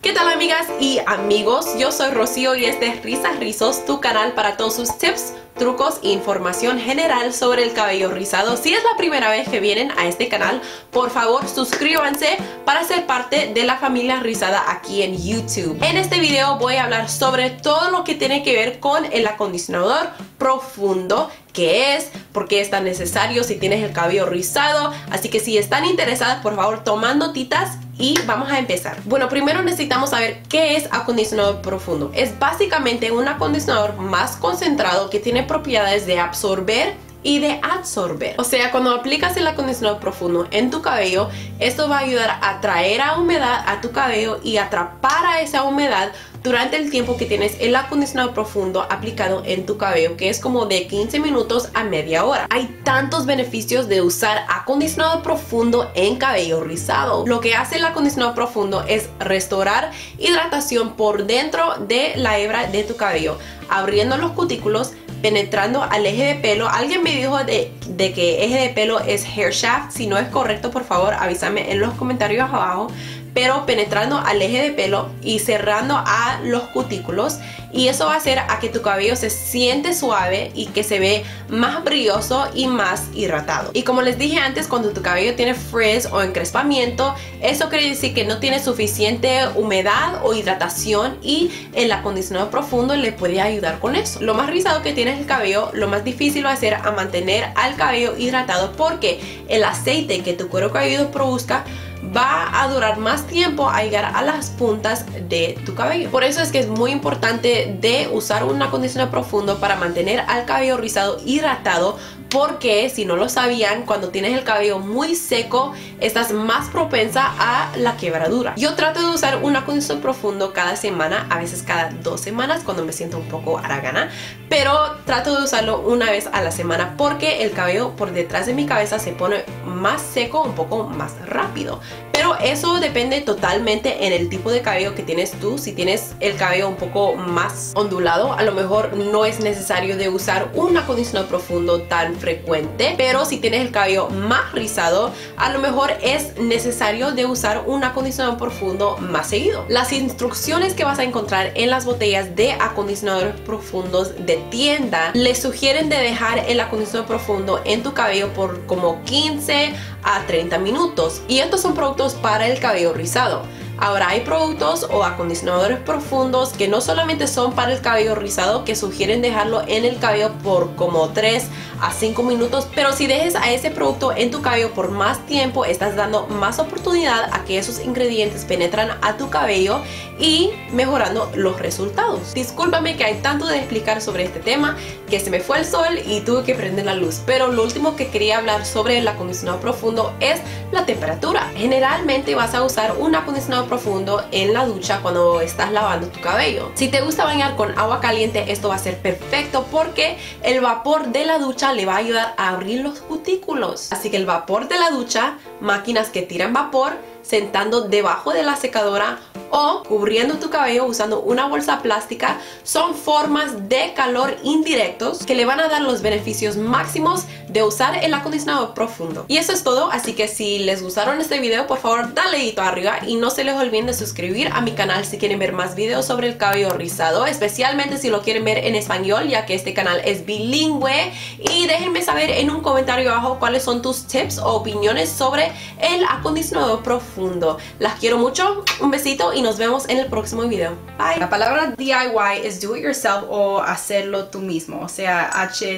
¿Qué tal amigas y amigos? Yo soy Rocío y este es Risas Rizos, tu canal para todos sus tips, trucos e información general sobre el cabello rizado. Si es la primera vez que vienen a este canal, por favor suscríbanse para ser parte de la familia rizada aquí en YouTube. En este video voy a hablar sobre todo lo que tiene que ver con el acondicionador profundo, qué es, por qué es tan necesario si tienes el cabello rizado. Así que si están interesadas, por favor toman notitas y vamos a empezar. Bueno, primero necesitamos saber qué es acondicionador profundo. Es básicamente un acondicionador más concentrado que tiene propiedades de absorber y de absorber. O sea, cuando aplicas el acondicionador profundo en tu cabello, esto va a ayudar a traer a humedad a tu cabello y atrapar a esa humedad durante el tiempo que tienes el acondicionador profundo aplicado en tu cabello, que es como de 15 minutos a media hora. Hay tantos beneficios de usar acondicionador profundo en cabello rizado. Lo que hace el acondicionador profundo es restaurar hidratación por dentro de la hebra de tu cabello, abriendo los cutículos, penetrando al eje de pelo. Alguien me dijo de que eje de pelo es hair shaft. Si no es correcto, por favor avísame en los comentarios abajo. Pero penetrando al eje de pelo y cerrando a los cutículos, y eso va a hacer a que tu cabello se siente suave y que se ve más brilloso y más hidratado. Y como les dije antes, cuando tu cabello tiene frizz o encrespamiento, eso quiere decir que no tiene suficiente humedad o hidratación, y el acondicionador profundo le puede ayudar con eso. Lo más rizado que tienes el cabello, lo más difícil va a ser a mantener al cabello hidratado, porque el aceite que tu cuero cabelludo produzca va a durar más tiempo a llegar a las puntas de tu cabello. Por eso es que es muy importante de usar un acondicionador profundo para mantener al cabello rizado hidratado, porque si no lo sabían, cuando tienes el cabello muy seco estás más propensa a la quebradura. Yo trato de usar un acondicionador profundo cada semana, a veces cada 2 semanas cuando me siento un poco haragana, pero trato de usarlo una vez a la semana porque el cabello por detrás de mi cabeza se pone más seco un poco más rápido. Pero eso depende totalmente en el tipo de cabello que tienes tú. Si tienes el cabello un poco más ondulado, a lo mejor no es necesario de usar un acondicionador profundo tan frecuente, pero si tienes el cabello más rizado, a lo mejor es necesario de usar un acondicionador profundo más seguido. Las instrucciones que vas a encontrar en las botellas de acondicionadores profundos de tienda les sugieren de dejar el acondicionador profundo en tu cabello por como 15 a 30 minutos, y estos son productos para el cabello rizado. Ahora hay productos o acondicionadores profundos que no solamente son para el cabello rizado, que sugieren dejarlo en el cabello por como 3 a 5 minutos, pero si dejes a ese producto en tu cabello por más tiempo, estás dando más oportunidad a que esos ingredientes penetran a tu cabello y mejorando los resultados. Discúlpame que hay tanto de explicar sobre este tema que se me fue el sol y tuve que prender la luz, pero lo último que quería hablar sobre el acondicionador profundo es la temperatura. Generalmente vas a usar un acondicionador profundo en la ducha cuando estás lavando tu cabello. Si te gusta bañar con agua caliente, esto va a ser perfecto porque el vapor de la ducha le va a ayudar a abrir los cutículos. Así que el vapor de la ducha, máquinas que tiran vapor, sentando debajo de la secadora o cubriendo tu cabello usando una bolsa plástica, son formas de calor indirectos que le van a dar los beneficios máximos de usar el acondicionador profundo. Y eso es todo, así que si les gustaron este video, por favor dale dedito arriba y no se les olviden de suscribir a mi canal si quieren ver más videos sobre el cabello rizado, especialmente si lo quieren ver en español, ya que este canal es bilingüe. Y déjenme saber en un comentario abajo cuáles son tus tips o opiniones sobre el acondicionador profundo. Las quiero mucho, un besito y nos vemos en el próximo video. Bye. La palabra DIY es do it yourself o hacerlo tú mismo, o sea,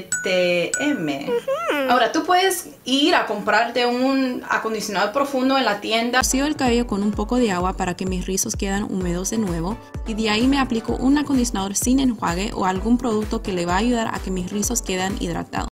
HTM. Ahora, tú puedes ir a comprarte un acondicionador profundo en la tienda. Rocío el cabello con un poco de agua para que mis rizos queden húmedos de nuevo, y de ahí me aplico un acondicionador sin enjuague o algún producto que le va a ayudar a que mis rizos queden hidratados.